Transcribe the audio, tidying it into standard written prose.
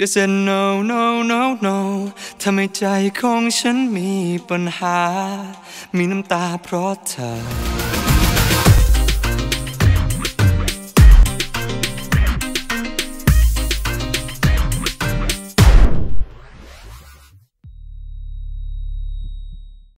You said no no no no ทำให้ใจของฉันมีปัญหามีน้ำตาเพราะเธอ